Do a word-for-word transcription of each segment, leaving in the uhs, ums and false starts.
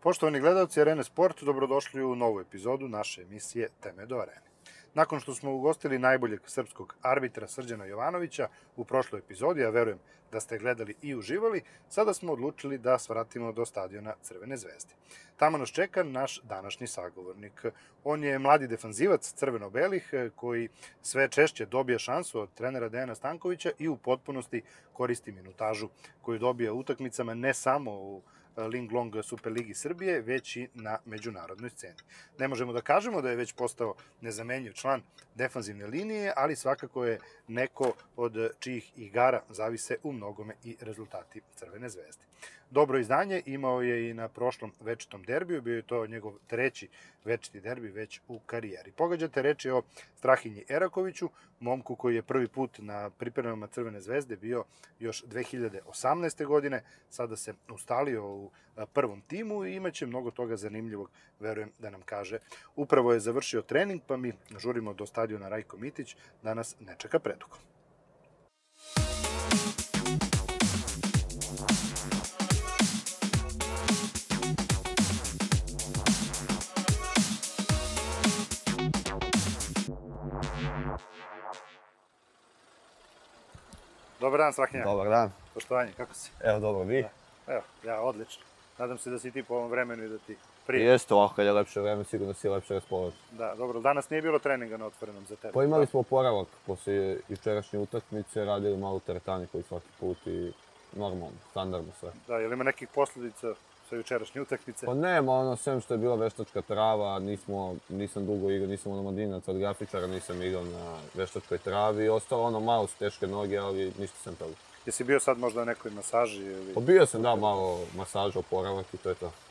Poštovani gledalci Arene Sport, dobrodošli u novu epizodu naše emisije Teme do Arene. Nakon što smo ugostili najboljeg srpskog arbitra Srđana Jovanovića u prošloj epizodi, ja verujem da ste gledali i uživali, sada smo odlučili da svratimo do stadiona Crvene zvezde. Tamo nas čeka naš današnji sagovornik. On je mladi defanzivac crveno-belih koji sve češće dobija šansu od trenera Dejana Stankovića i u potpunosti koristi minutažu koju dobija u utakmicama ne samo u Ling Long Superligi Srbije, već i na međunarodnoj sceni. Ne možemo da kažemo da je već postao nezamenjiv član defanzivne linije, ali svakako je neko od čijih igara zavise u mnogome i rezultati Crvene zvezde. Dobro izdanje imao je i na prošlom večitom derbiju, bio je to njegov treći večiti derbi već u karijeri. Pogađate, reč je o Strahinji Erakoviću, momku koji je prvi put na pripremama Crvene zvezde bio još dve hiljade osamnaeste. godine, sada se ustalio u prvom timu i imaće mnogo toga zanimljivog, verujem da nam kaže. Upravo je završio trening, pa mi žurimo do stadiona Rajko Mitić, da nas ne čeka predugo. Dobar dan, Strahinja. Dobar dan. Poštovanje, kako si? Evo, dobro, vi? Evo, ja, odlično. Nadam se da si ti po ovom vremenu i da ti prije. Jeste, ovako kad je lepše vreme, sigurno si lepše raspoložen. Da, dobro, danas nije bilo treninga na otvorenom za tebe. Pa imali smo oporavak posle jučerašnje utakmice, radili malo teretani koji svaki put i normalno, standardno sve. Da, je li ima nekih posljedica sa jučerašnje utakmice? Pa nema, ono, sem što je bila veštačka trava, nismo, nisam dugo igrao, nisam omladinac od grafičara, nisam igrao na veštačkoj travi. Ostalo ono, malo su teške noge, ali ništa sam toga. Jesi bio sad možda na nekoj masaži? Ili... Pa bio sam, da, malo masaža, oporavak i to je to.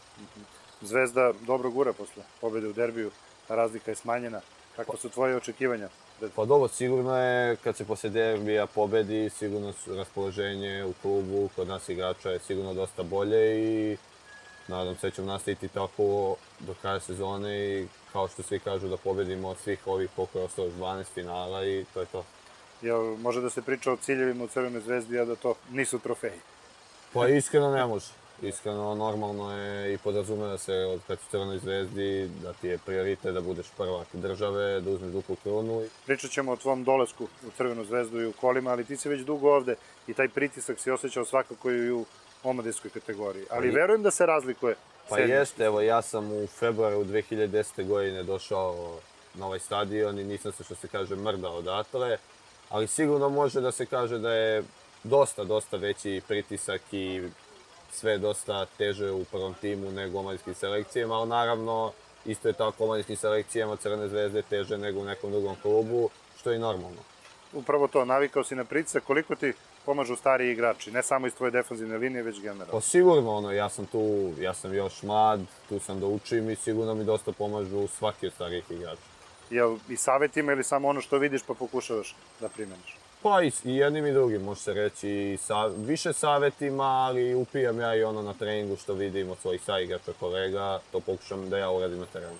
Zvezda dobro gura posle pobjede u derbiju, razlika je smanjena. Kako su tvoje očekivanja? Pa dobro, sigurno je, kad se posle derbija pobedi, sigurno su raspoloženje u klubu, kod nas igrača je sigurno dosta bolje i nadam se da ćemo nastaviti tako do kraja sezone i kao što svi kažu da pobedimo od svih ovih koliko je ostalo dvanaest finala i to je to. Jel može da se priča o ciljevima u Crvenoj zvezdi, a da to nisu trofeji? Pa iskreno ne može. Iskreno, normalno je i podrazumeva se od kad su u Crvenoj zvezdi da ti je prioritet da budeš prvak države, da uzmeš duplu krunu. Pričat ćemo o tvom dolasku u Crvenu zvezdu i u kolima, ali ti si već dugo ovde i taj pritisak si osjećao svakako i u omladinskoj kategoriji. Ali verujem da se razlikuje. Pa jeste, evo ja sam u februaru dve hiljade desete. godine došao na ovaj stadion i nisam se, što se kaže, mrdao odatle. Ali sigurno može da se kaže da je dosta, dosta veći pritisak i sve dosta teže u prvom timu nego u omladinskim selekcijama, ali naravno isto je tako u omladinskim selekcijama Crvene zvezde teže nego u nekom drugom klubu, što je i normalno. Upravo to, navikao si na pritisak, koliko ti pomažu stariji igrači, ne samo iz tvoje defanzivne linije, već generalno? Pa sigurno, ono, ja sam tu, ja sam još mlad, tu sam da učim i sigurno mi dosta pomažu svaki od starijih igrača. Jel i savjetima ili samo ono što vidiš pa pokušavaš da primeniš? Pa i jednim i drugim, može se reći, više savjetima, ali upijam ja i ono na treningu što vidim od svojih saigrača, kolega, to pokušam da ja uradim na terenu.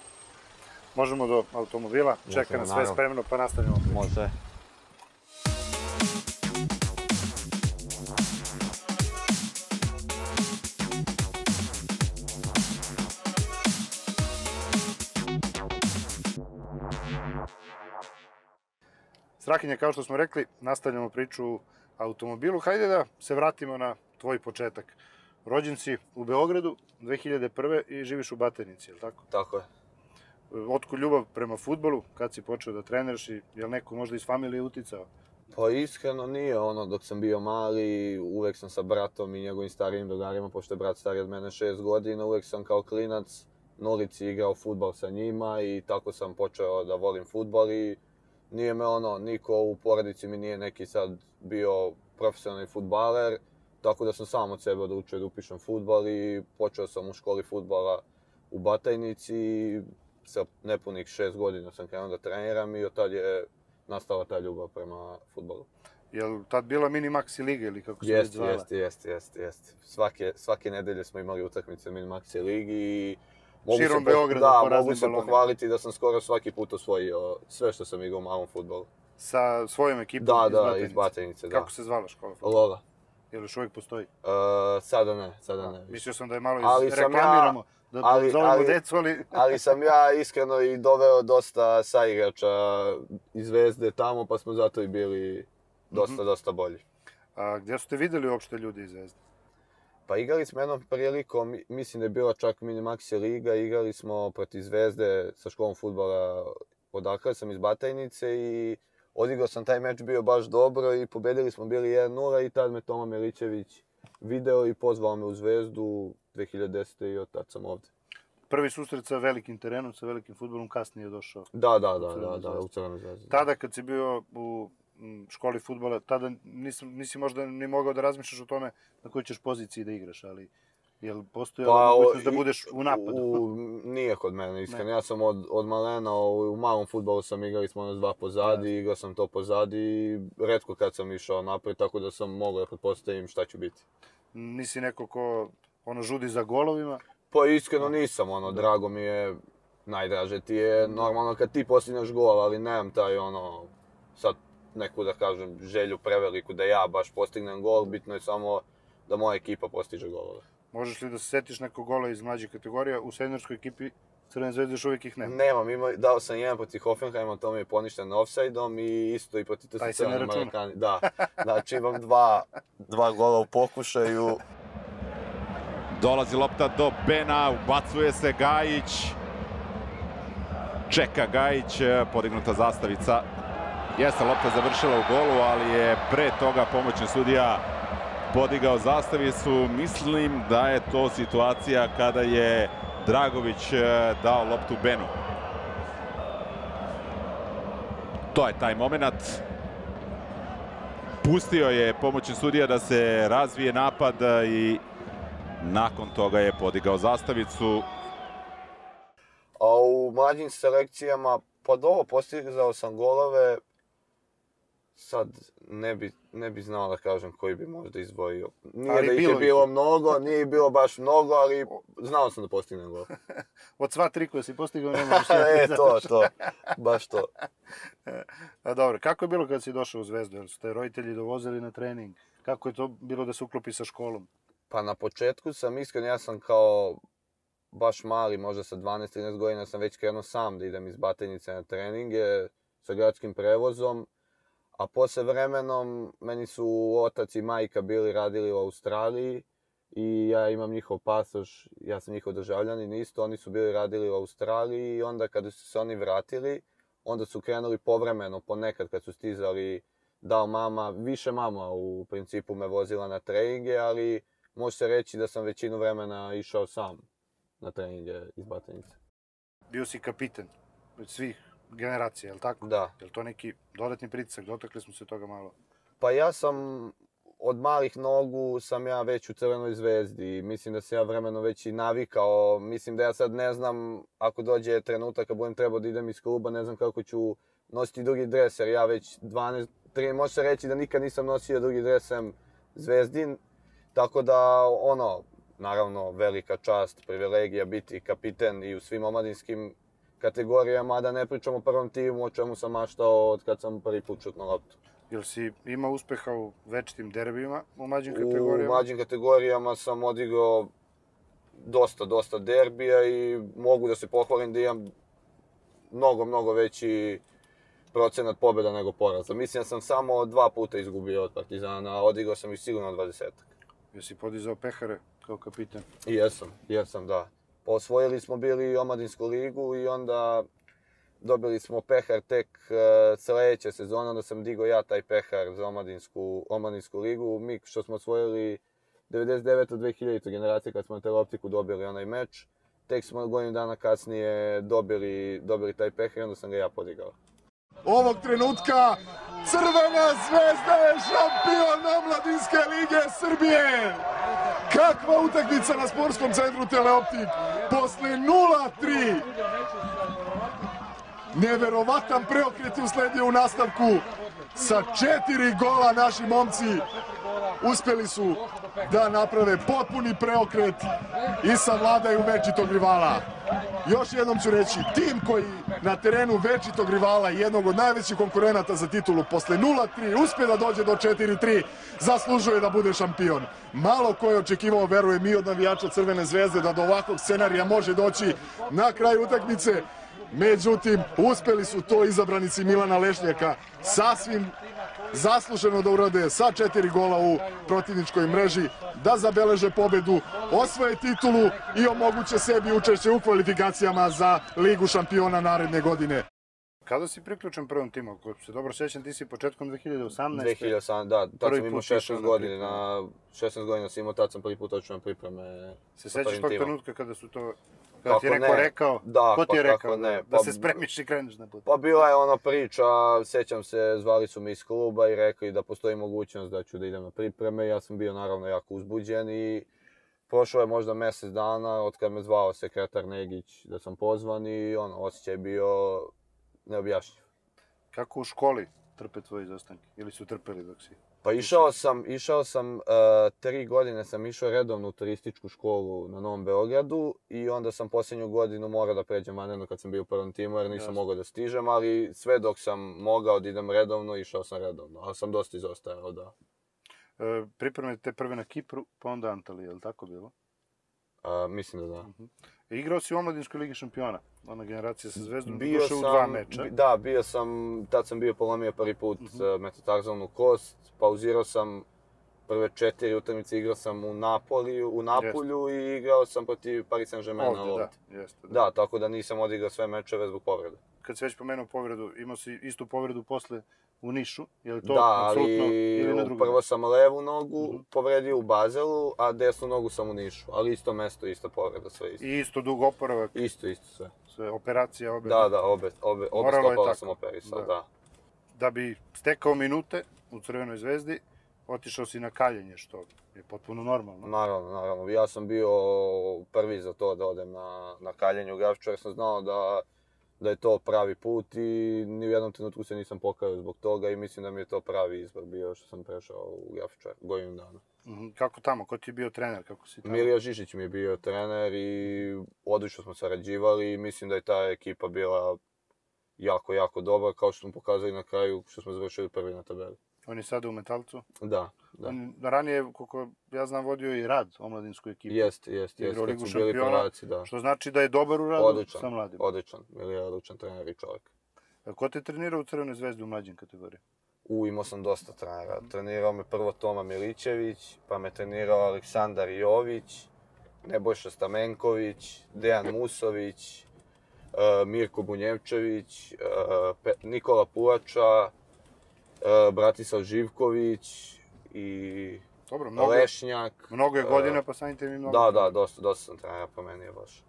Možemo do automobila, čeka nas sve spremno, pa nastavljamo priču. Može. Strahinja, kao što smo rekli, nastavljamo priču u automobilu. Hajde da se vratimo na tvoj početak. Rođen si u Beogradu dve hiljade prve. i živiš u Batajnici, je li tako? Tako je. Otkud ljubav prema fudbalu? Kad si počeo da treniraš i je li neko možda iz familije uticao? Pa iskreno nije ono, dok sam bio mali, uvek sam sa bratom i njegovim starijim drugarima, pošto je brat stariji od mene šest godina, uvek sam kao klinac na ulici igrao fudbal sa njima i tako sam počeo da volim fudbal i nije me ono, niko u porodici mi nije neki sad bio profesionalni fudbaler, tako da sam sam od sebe odlučio da upišem fudbal i počeo sam u školi fudbala u Batajnici i sa nepunih šest godina sam krenuo da treniram i od tad je nastala ta ljubav prema fudbalu. Je li tad bila mini maxi liga ili kako se već zvala? Jeste, jeste, jeste, jeste. Svake, svake nedelje smo imali utakmice mini maxi ligi i širom Beograda po raznim balonima. Da, mogu se pohvaliti da sam skoro svaki put osvojio sve što sam igrao u malom fudbalu. Sa svojom ekipom da, iz Batajnice? Da, iz Batajnice, da. Kako se zvala škola fudbala? Lola. Je li još uvijek postoji? Uh, sada ne, sada ne. Mislio sam da je malo iz... reklamiramo, da ali, zovemo ali, decu, ali... ali sam ja iskreno i doveo dosta saigrača iz Zvezde tamo, pa smo zato i bili dosta, mm-hmm. dosta bolji. A gdje su te videli uopšte ljudi iz Zvezde? Pa igrali smo jednom prilikom, mislim da je bila čak Minimaxi liga, igrali smo protiv Zvezde sa školom fudbala, odakle sam iz Batajnice i odigrao sam taj meč, bio baš dobro i pobedili smo bili jedan nula i tad me Toma Milićević video i pozvao me u Zvezdu dve hiljade desete. i od tad sam ovde. Prvi susret sa velikim terenom, sa velikim fudbalom, kasnije je došao. Da, da, da, da, da, u Crvenoj Zvezdi. Tada kad si bio u školi fudbala, tada nisi, nisi možda ni mogao da razmišljaš o tome na kojoj ćeš poziciji da igraš, ali je li postojala pa, mogućnost da budeš u napadu? U, nije kod mene, iskreno. Ja sam od, od malena, u, u malom fudbalu sam igrali smo nas dva pozadi, ja. Igrao sam to pozadi i retko kad sam išao napred, tako da sam mogao da pretpostavim šta ću biti. Nisi neko ko ono žudi za golovima? Pa iskreno nisam, ono, da. Drago mi je, najdraže ti je normalno kad ti postigneš gol, ali nemam taj ono, sad neku da kažem želju preveliku da ja baš postignem gol, bitno je samo da moja ekipa postiže golove. Možeš li da se setiš nekog gola iz mlađih kategorija? U seniorskoj ekipi Crvene Zvezde još uvijek ih nema. Nemam, ima, dao sam jedan protiv Hoffenheima, to mi je poništen offside-om i isto i protiv T S C na Marakani. Da, znači imam dva, dva gola u pokušaju. Dolazi lopta do Bena, ubacuje se Gajić. Čeka Gajić, podignuta zastavica. Jeste lopta završila u golu, ali je pre toga pomoćni sudija podigao zastavicu. Mislim da je to situacija kada je Dragović dao loptu Benu. To je taj moment. Pustio je pomoćni sudija da se razvije napad i nakon toga je podigao zastavicu. A u mlađim selekcijama, pa dobro, postigao sam golove. Sad ne bi, ne bi znao da kažem koji bi možda izdvojio. Nije ali da ih je bilo ih. mnogo, nije bilo baš mnogo, ali znao sam da postignem gol. Od sva tri koje si postigao nema još jedan. E, to, to, baš to. A dobro, kako je bilo kad si došao u Zvezdu? Jel su te roditelji dovozili na trening? Kako je to bilo da se uklopi sa školom? Pa na početku sam iskren, ja sam kao baš mali, možda sa dvanaest trinaest godina sam već krenuo sam da idem iz Batajnice na treninge sa gradskim prevozom. A posle vremenom, meni su otac i majka bili radili u Australiji i ja imam njihov pasoš, ja sam njihov državljanin isto, oni su bili radili u Australiji i onda kada su se oni vratili, onda su krenuli povremeno, ponekad kad su stizali, dao mama, više mama u principu me vozila na treninge, ali može se reći da sam većinu vremena išao sam na treninge iz Batajnice. Bio si kapiten od svih generacija, je li tako? Da. Je li to neki dodatni pritisak? Dotakli smo se toga malo. Pa ja sam, od malih nogu sam ja već u Crvenoj Zvezdi. Mislim da sam ja vremenom već i navikao. Mislim da ja sad ne znam, ako dođe trenutak kad budem trebao da idem iz kluba, ne znam kako ću nositi drugi dres, jer ja već dvanaest, tri, može se reći da nikad nisam nosio drugi dres sem Zvezdin. Tako da, ono, naravno, velika čast, privilegija biti kapiten i u svim omladinskim kategorijama, da ne pričam o prvom timu, o čemu sam maštao od kad sam prvi put šutnuo loptu. Jel si imao uspeha u večitim derbijima u mlađim kategorijama? U mlađim kategorijama sam odigrao dosta, dosta derbija i mogu da se pohvalim da imam mnogo, mnogo veći procenat pobjeda nego poraza. Mislim da sam samo dva puta izgubio od Partizana, a odigrao sam ih sigurno dvadesetak. Jesi podizao pehare kao kapitan? Jesam, jesam, da. Osvojili smo bili omladinsku ligu i onda dobili smo pehar tek uh, sledeće sezone, onda sam digao ja taj pehar za omladinsku, omladinsku ligu. Mi što smo osvojili devedeset devete do dve hiljadite generacije kad smo na Teleoptiku dobili onaj meč, tek smo godinu dana kasnije dobili, dobili taj pehar i onda sam ga ja podigao. Ovog trenutka Crvena Zvezda je šampion Omladinske lige Srbije! Kakva utakmica na sportskom centru Teleoptik posle nula tri! Neverovatan preokret je usledio u nastavku. Sa četiri gola naši momci uspeli su da naprave potpuni preokret i savladaju večitog rivala. još jednom ću reći, tim koji na terenu večitog rivala i jednog od najvećih konkurenata za titulu posle nula tri uspije da dođe do četiri tri, zaslužuje da bude šampion. Malo ko je očekivao, verujem i od navijača Crvene zvezde, da do ovakvog scenarija može doći na kraju utakmice. Međutim, uspeli su to izabranici Milana Lešnjaka sasvim zasluženo da urade sa četiri gola u protivničkoj mreži, da zabeleže pobedu, osvoje titulu i omoguće sebi učešće u kvalifikacijama za Ligu šampiona naredne godine. Kada si priključen prvom timu? Ako se dobro sjećam, ti si početkom dve hiljade osamnaeste. dve hiljade osamnaeste, da, tad sam imao šesnaest godina, šesnaest godina sam imao, tad sam prvi put očeo na pripreme. Se sjećaš tog trenutka kada su to... Kada ti je neko rekao, da, ko ti je pa rekao ne, da, pa, da se spremiš i kreneš na put? Pa bila je ona priča, sjećam se, zvali su me iz kluba i rekli da postoji mogućnost da ću da idem na pripreme. Ja sam bio naravno jako uzbuđen i prošlo je možda mjesec dana od kad me zvao sekretar Negić da sam pozvan i ono, osjećaj bio neobjašnjiv. Kako u školi trpe tvoji izostanke? Ili su trpeli dok si? Pa išao sam, išao sam, uh, tri godine sam išao redovno u turističku školu na Novom Beogradu i onda sam posljednju godinu morao da pređem vanredno kad sam bio u prvom timu jer nisam mogao da stižem, ali sve dok sam mogao da idem redovno, išao sam redovno, ali sam dosta izostajao, da. E, pripreme te prve na Kipru, pa onda Antalija, je li tako bilo? Uh, mislim da da. Uh-huh. E, igrao si u Omladinskoj ligi šampiona, ona generacija sa Zvezdom, bio došao u dva meča. Da, bio sam, tad sam bio polomio prvi put uh-huh. metatarzalnu kost, pauzirao sam prve četiri utakmice, igrao sam u Napoliju, u Napolju Jest. I igrao sam protiv Paris Saint-Germaina ovdje. Da, jeste, da. Da, tako da nisam odigrao sve mečeve zbog povrede. Kad si već pomenuo povredu, imao si istu povredu posle u Nišu, je li to da, apsolutno ili na drugom? Prvo sam levu nogu uh-huh. povredio u Bazelu, a desnu nogu sam u Nišu, ali isto mesto, ista povreda, sve isto. I isto dug oporavak? Isto, isto sve. Sve, operacija obe? Da, da, obe, obe, obe stopala sam operisao, da. da. Da bi stekao minute u Crvenoj zvezdi, otišao si na kaljenje, što je potpuno normalno. Naravno, naravno. Ja sam bio prvi za to da odem na, na kaljenje u Grafičar, jer sam znao da, da je to pravi put i ni u jednom trenutku se nisam pokajao zbog toga i mislim da mi je to pravi izbor bio što sam prešao u Grafičar godinu dana. Mm-hmm. Kako tamo? Ko ti je bio trener? Kako si tamo? Milija Žižić mi je bio trener i odlično smo sarađivali i mislim da je ta ekipa bila jako, jako dobra, kao što smo pokazali na kraju što smo završili prvi na tabeli. On je sada u Metalcu? Da, da. On ranije, koliko ja znam, vodio i Rad, omladinsku ekipu. Jeste, jeste, jeste, kad su bili prvaci, da. Što znači da je dobar u Radu odličan, sa mladim. Odličan, Milija je odličan trener i čovjek. A ko te trenirao u Crvenoj zvezdi u mlađim kategoriji? U, imao sam dosta trenera. Trenirao me prvo Toma Milićević, pa me trenirao Aleksandar Jović, Nebojša Stamenković, Dejan Musović, uh, Mirko Bunjevčević, uh, Nikola Puvača, Uh, Bratislav Živković i Dobro, mnogo, Lešnjak. Mnogo je godina, pa samim tim i mnogo. Da, da, dosta, dosta sam trenera promenio baš.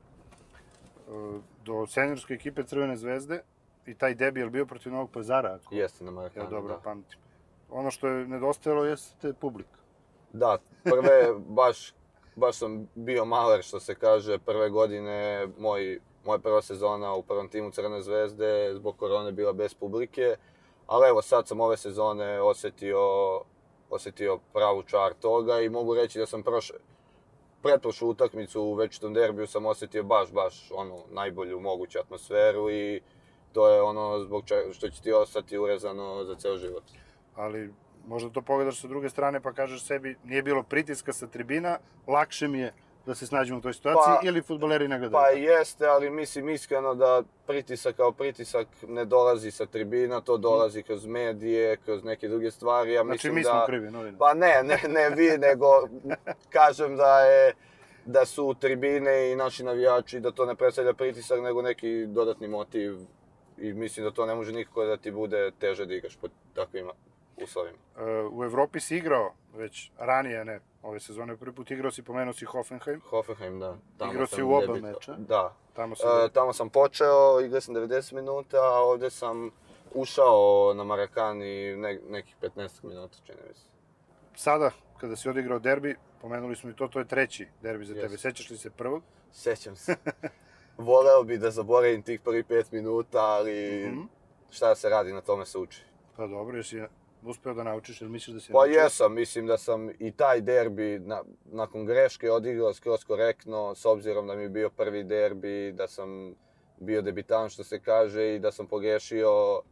Uh, do seniorske ekipe Crvene zvezde i taj debi je bio protiv Novog Pazara? Ako... Jeste, na Marakani, ja dobro da. pamtim. Ono što je nedostajalo jeste publika. Da, prve, baš, baš sam bio maler, što se kaže, prve godine, moj, moja prva sezona u prvom timu Crvene zvezde zbog korone bila bez publike. Ali evo, sad sam ove sezone osjetio, osjetio pravu čar toga i mogu reći da sam prošle, pretprošlu utakmicu u večitom derbiju sam osjetio baš, baš onu najbolju moguću atmosferu i to je ono zbog čega što će ti ostati urezano za ceo život. Ali možda to pogledaš sa druge strane pa kažeš sebi nije bilo pritiska sa tribina, lakše mi je da se snađemo u toj situaciji pa, ili fudbaleri ne gledaju? Pa jeste, ali mislim iskreno da pritisak kao pritisak ne dolazi sa tribina, to dolazi kroz medije, kroz neke druge stvari. Ja znači mislim mi smo da, krivi, novine? Pa ne, ne, ne vi, nego kažem da je da su tribine i naši navijači, da to ne predstavlja pritisak, nego neki dodatni motiv i mislim da to ne može nikako da ti bude teže da igraš pod takvim uslovima. U Evropi si igrao već ranije, ne, ove sezone prvi put igrao si, pomenuo si Hoffenheim. Hoffenheim, da. Tamo igrao si u oba meča. Da. Tamo, e, tamo sam počeo, igrao sam devedeset minuta, a ovdje sam ušao na Marakani ne, nekih petnaest minuta, čini mi se. Sada, kada si odigrao derbi, pomenuli smo i to, to je treći derbi za yes. tebe. Sećaš li se prvog? Sećam se. Voleo bi da zaboravim tih prvih pet minuta, ali mm-hmm. šta se radi, na tome se uči. Pa dobro, jesi uspeo da naučiš, ili misliš da si Pa naučio? jesam, mislim da sam i taj derbi na, nakon greške odigrao skroz korektno, s obzirom da mi je bio prvi derbi, da sam bio debitant što se kaže i da sam pogrešio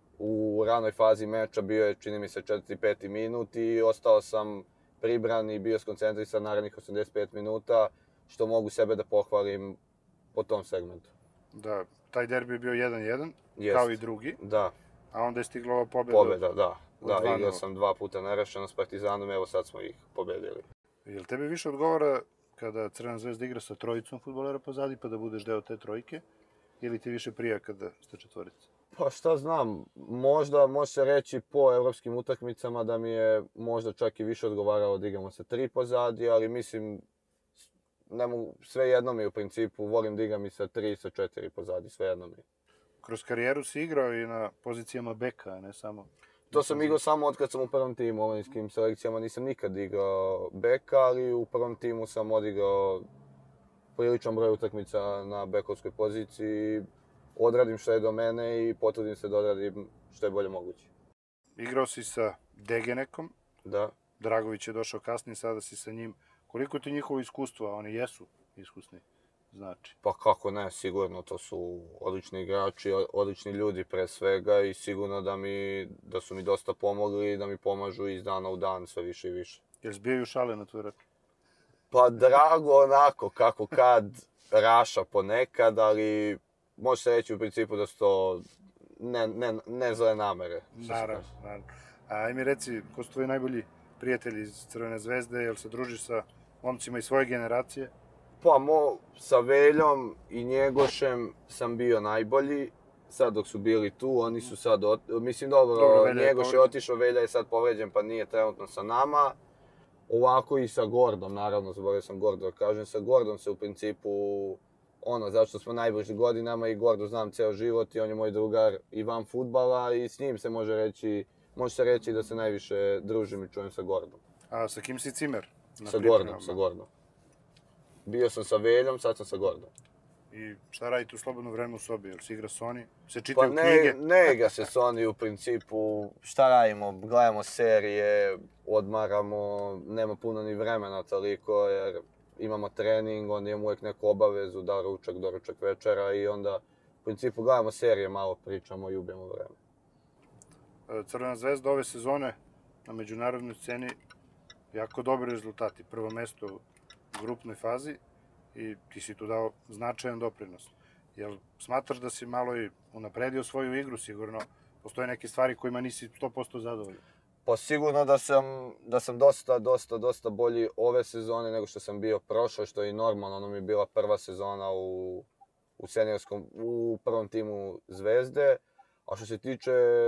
u ranoj fazi meča, bio je čini mi se četvrti peti minut i ostao sam pribran i bio skoncentrisan narednih osamdeset pet minuta, što mogu sebe da pohvalim po tom segmentu. Da, taj derbi je bio jedan jedan, Jest. kao i drugi, Da, a onda je stigla ova pobjeda. pobjeda, da. od Da, dva igrao nula. sam dva puta nerešeno s Partizanom, evo sad smo ih pobedili. Jel tebi više odgovara kada Crvena zvezda igra sa trojicom fudbalera pozadi, pa da budeš deo te trojke, ili ti više prija kada ste četvorica? Pa šta znam, možda može se reći po evropskim utakmicama da mi je možda čak i više odgovaralo da igramo sa tri pozadi, ali mislim, ne mogu, sve jedno mi u principu, volim da igram i sa tri i sa četiri pozadi, sve jedno mi. Kroz karijeru si igrao i na pozicijama beka, a ne samo... To sam igrao samo od kad sam u prvom timu, u omladinskim selekcijama nisam nikad igrao beka, ali u prvom timu sam odigrao priličan broj utakmica na bekovskoj poziciji. Odradim što je do mene i potrudim se da odradim što je bolje moguće. Igrao si sa Degenekom, Da. Dragović je došao kasnije, sada si sa njim. Koliko ti njihovo iskustvo, a oni jesu iskusni, znači? Pa kako ne, sigurno, to su odlični igrači, odlični ljudi pre svega i sigurno da, mi, da su mi dosta pomogli i da mi pomažu iz dana u dan sve više i više. Jel zbijaju šale na tvoj račun? Pa drago onako, kako kad, raša ponekad, ali može se reći u principu da su to ne, ne, ne zle namere. Naravno, naravno. A aj mi reci, ko su tvoji najbolji prijatelji iz Crvene zvezde, jel se družiš sa momcima iz svoje generacije? Pa mo, sa Veljom i Njegošem sam bio najbolji. Sad dok su bili tu, oni su sad, ot... mislim dobro, Dobro, Velja je Njegoš je povređen. otišao, Velja je sad povređen pa nije trenutno sa nama. Ovako i sa Gordom, naravno, zaboravio sam Gordo da kažem, sa Gordom se u principu, ono, zašto smo najbliži godinama i Gordo znam ceo život i on je moj drugar i van fudbala i s njim se može reći, može se reći da se najviše družim i čujem sa Gordom. A sa kim si cimer? Na Sa pripremama? Gordom, sa Gordom. Bio sam sa Veljom, sad sam sa Gordom. I šta radite u slobodno vreme u sobi? Jel se igra Sony? Se Pa čitaju ne, knjige? ne igra se Sony u principu, šta radimo, gledamo serije, odmaramo, nema puno ni vremena toliko jer imamo trening, onda imamo uvijek neku obavezu, da ručak, doručak večera i onda u principu gledamo serije, malo pričamo i ubijemo vreme. Crvena zvezda ove sezone na međunarodnoj sceni jako dobri rezultati. Prvo mesto u grupnoj fazi i ti si tu dao značajan doprinos. Jel smatraš da si malo i unapredio svoju igru sigurno? Postoje neke stvari kojima nisi sto posto zadovoljan? Pa sigurno da sam, da sam dosta, dosta, dosta bolji ove sezone nego što sam bio prošle, što je i normalno, ono mi je bila prva sezona u, u seniorskom, u prvom timu Zvezde. A što se tiče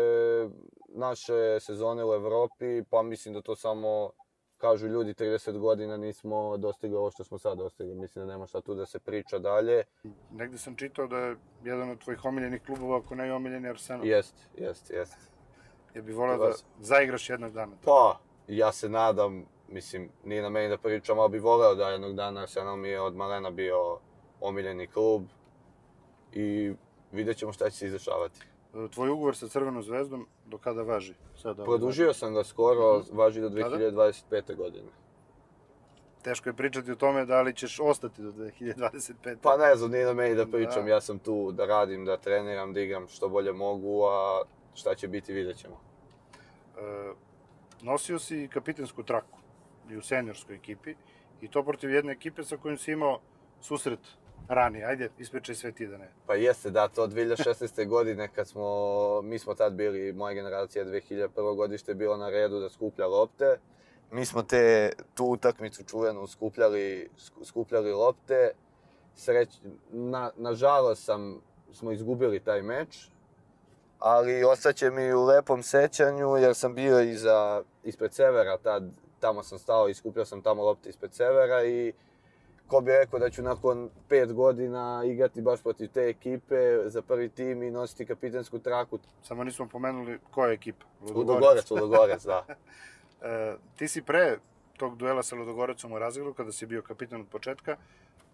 naše sezone u Evropi, pa mislim da to samo, kažu ljudi, trideset godina nismo dostigli ovo što smo sad dostigli. Mislim da nema šta tu da se priča dalje. Negde sam čitao da je jedan od tvojih omiljenih klubova, ako ne i omiljeni Arsenal. Jest, jest, jest. Je bi volao da zaigraš jednog dana? Pa, ja se nadam, mislim, nije na meni da pričam, ali bi voleo da jednog dana Arsenal mi je od malena bio omiljeni klub i vidjet ćemo šta će se izdešavati. Tvoj ugovor sa Crvenom zvezdom do kada važi? Sada Produžio sam ga skoro, važi do dve hiljade dvadeset pete. godine. Teško je pričati o tome da li ćeš ostati do dve hiljade dvadeset pete. Pa ne znam, nije na meni da pričam, Da. ja sam tu da radim, da treniram, da igram što bolje mogu, a šta će biti vidjet ćemo. E, nosio si kapitensku traku i u seniorskoj ekipi i to protiv jedne ekipe sa kojom si imao susret ranije. Ajde, ispričaj sve ti da ne. Pa jeste, da, to od dve hiljade šesnaeste. godine kad smo, mi smo tad bili, moja generacija dve hiljade prve. godište je bilo na redu da skuplja lopte. Mi smo te, tu utakmicu čuvenu skupljali, skupljali lopte. Sreć, na, nažalost sam, smo izgubili taj meč, ali ostaće mi u lepom sećanju jer sam bio iza, ispred Severa tad, tamo sam stao i skupljao sam tamo lopte ispred Severa i ko bi rekao da ću nakon pet godina igrati baš protiv te ekipe za prvi tim i nositi kapitensku traku. Samo nismo pomenuli koja je ekipa. Ludogorec, Ludogorec, da. E, ti si pre tog duela sa Ludogorecom u Razgradu, kada si bio kapitan od početka,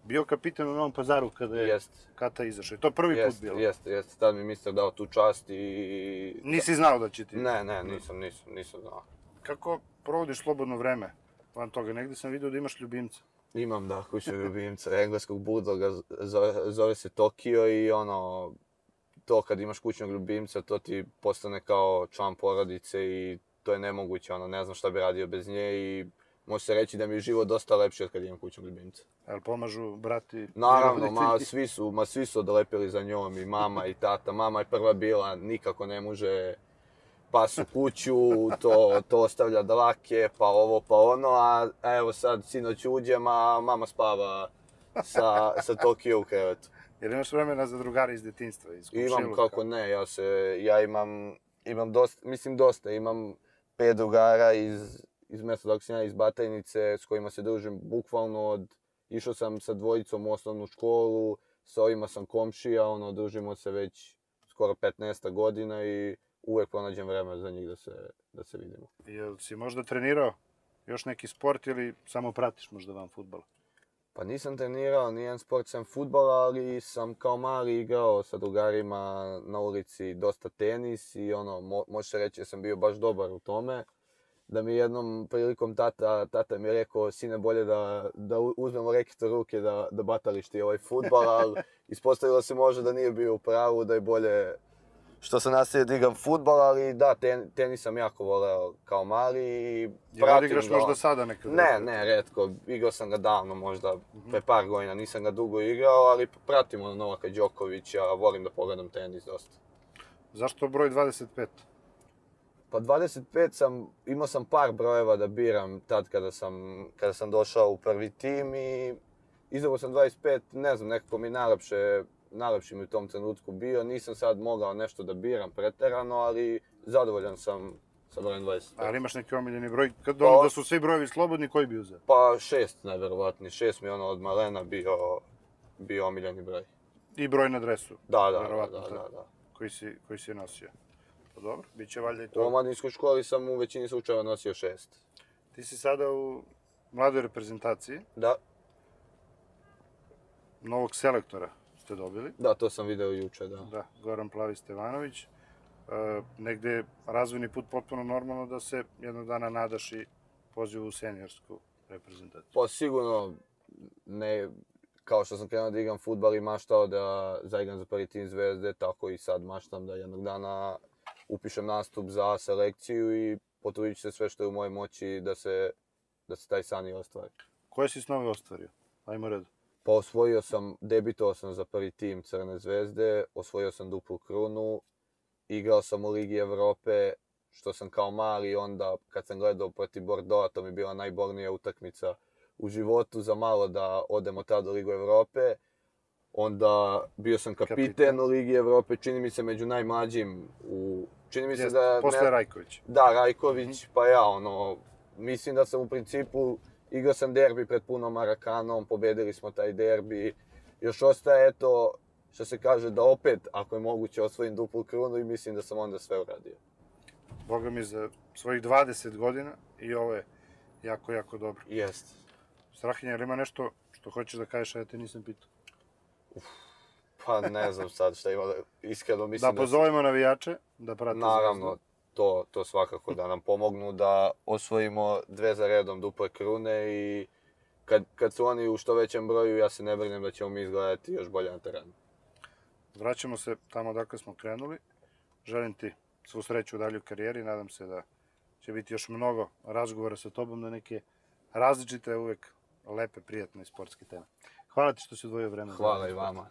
bio kapitan u Novom Pazaru kada je Jest. Kata izašao. To prvi Jest, put bilo. Jeste, jeste. Tad mi mister dao tu čast i... Nisi znao da će ti... Ne, ne, nisam, nisam, nisam znao. Kako provodiš slobodno vreme? Van toga, negde sam vidio da imaš ljubimca. Imam, da, kućnog ljubimca, engleskog bulldoga, zove se Tokio i ono, to kad imaš kućnog ljubimca, to ti postane kao član porodice i to je nemoguće, ono, ne znam šta bi radio bez nje i može se reći da mi je život dosta lepši od kad imam kućnog ljubimca. Jel pomažu brati? Naravno, ma svi su, ma svi su odlepili za njom, i mama i tata. Mama je prva bila, nikako ne može pas u kuću, to, to ostavlja dlake, pa ovo, pa ono, a, a evo sad sinoć uđem, a mama spava sa, sa Tokio u krevetu. Jel imaš vremena za drugare iz detinjstva, iz komšiluka? Imam, kako ne, ja se, ja imam, imam dosta, mislim dosta, imam pet drugara iz, iz mesta dok sam ja iz Batajnice, s kojima se družim bukvalno od, išao sam sa dvojicom u osnovnu školu, sa ovima sam komšija, ono, družimo se već skoro petnaest godina i uvek pronađem vreme za njih da se, da se vidimo. Jel si možda trenirao još neki sport ili samo pratiš možda van fudbala? Pa nisam trenirao nijedan sport sem fudbala, ali sam kao mali igrao sa drugarima na ulici dosta tenis i ono, mo, može se reći da sam bio baš dobar u tome. Da mi jednom prilikom tata, tata mi je rekao, sine, bolje da, da uzmemo reket u ruke, da, da batališ ti ovaj fudbal, ali ispostavilo se možda da nije bio u pravu, da je bolje što sam nastavio da igram fudbal, ali da, ten, tenis sam jako voleo kao mali i pratim ga. Jel igraš možda sada nekada? Ne, ne, retko. Igrao sam ga davno, možda pre par godina, nisam ga dugo igrao, ali pratim ono Novaka Đokovića, volim da pogledam tenis dosta. Zašto broj dvadeset pet? Pa dvadeset pet sam, imao sam par brojeva da biram tad kada sam, kada sam došao u prvi tim i izabrao sam dvadeset pet, ne znam, nekako mi najlepše, najlepši mi u tom trenutku bio. Nisam sad mogao nešto da biram preterano, ali zadovoljan sam sa brojem dvadeset pet. Ali imaš neki omiljeni broj? Kad ono da su svi brojevi slobodni, koji bi uzeo? Pa šest, najverovatnije. Šest mi je ono od malena bio, bio omiljeni broj. I broj na dresu? Da, da, da, da, da, da. Koji si, koji si nosio? Pa dobro, bit će valjda i to. U omladinskoj školi sam u većini slučajeva nosio šest. Ti si sada u mladoj reprezentaciji. Da. Novog selektora ste dobili. Da, to sam video juče, da. Da, Goran Plavi Stevanović. E, negde je razvojni put potpuno normalno da se jednog dana nadaš i pozivu u seniorsku reprezentaciju. Pa sigurno, ne, kao što sam krenuo da igram fudbal i maštao da zaigram za prvi tim Zvezde, tako i sad maštam da jednog dana upišem nastup za selekciju i potrudit ću se sve što je u mojoj moći da se, da se taj san i ostvari. Koje si snove ostvario? Ajmo redu. Pa osvojio sam, debitovao sam za prvi tim Crne Zvezde, osvojio sam duplu krunu, igrao sam u Ligi Evrope, što sam kao mali onda, kad sam gledao protiv Bordeauxa, to mi je bila najbolnija utakmica u životu za malo da odemo tada u Ligu Evrope. Onda bio sam kapiten, kapiten u Ligi Evrope, čini mi se među najmlađim u... Čini mi se Jest, da... posle ne... Rajković. Da, Rajković, pa ja, ono... Mislim da sam u principu... Igrao sam derbi pred punom Marakanom, pobedili smo taj derbi. Još ostaje, eto, što se kaže, da opet, ako je moguće, osvojim duplu krunu i mislim da sam onda sve uradio. Boga mi za svojih dvadeset godina i ovo je jako, jako dobro. Jest. Strahinja, ili ima nešto što hoćeš da kažeš, a ja te nisam pitao? Uf, pa ne znam sad šta ima, iskreno mislim da... Da pozovemo navijače, da prate Zvezdu. Naravno, to, to svakako, da nam pomognu da osvojimo dve za redom duple krune i kad, kad su oni u što većem broju, ja se ne brinem da ćemo mi izgledati još bolje na terenu. Vraćamo se tamo odakle smo krenuli. Želim ti svu sreću u daljoj karijeri, nadam se da će biti još mnogo razgovora sa tobom na neke različite, uvek lepe, prijatne i sportske teme. Hvala ti što si odvojio vreme. Hvala i vama.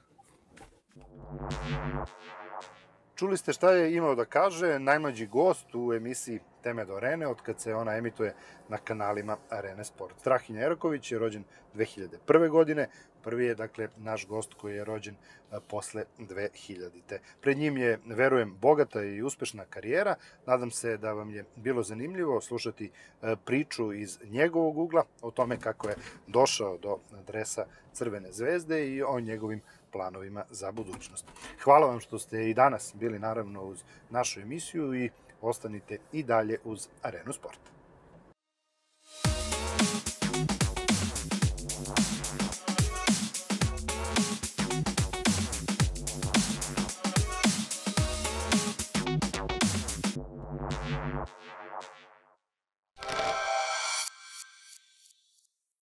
Čuli ste šta je imao da kaže najmlađi gost u emisiji Teme do Arene, od kad se ona emituje na kanalima Arene Sport. Strahinja Eraković je rođen dve hiljade prve. godine, prvi je, dakle, naš gost koji je rođen posle dve hiljadite. Pred njim je, verujem, bogata i uspešna karijera. Nadam se da vam je bilo zanimljivo slušati priču iz njegovog ugla, o tome kako je došao do dresa Crvene Zvezde i o njegovim planovima za budućnost. Hvala vam što ste i danas bili naravno uz našu emisiju i ostanite i dalje uz Arenu Sport.